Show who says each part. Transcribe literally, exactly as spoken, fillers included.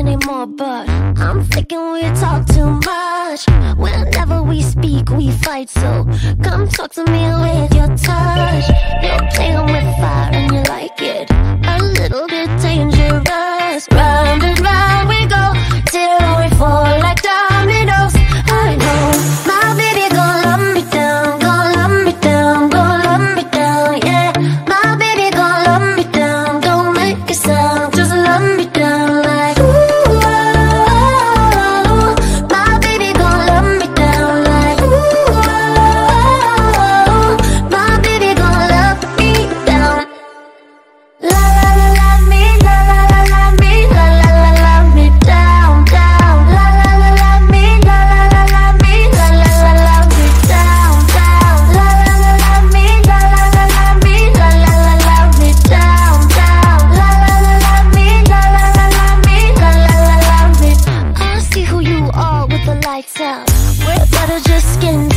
Speaker 1: anymore, but I'm thinking we talk too much. Whenever we speak, we fight, so come talk to me with your touch. You're playing with fire and you like it, a little bit dangerous. Round and round we go, till we fall like Dominos. I know, my baby gon' love me down, gon' love me down, gon' love me down, yeah. My baby gon' love me down, don't make a sound, just love me down like ooh, oh, oh. My baby gon' love me down like ooh, oh, oh. My baby gon' love me down. La la la love me, la la la love me, la la la love me down, down. La la la love me, la la la love me, la la la love me down, down. La la la love me, la la la love me, la la la love me down, down. La la la love me, la la la love me, la la la love me. I see who you are with the lights out. We're better just skin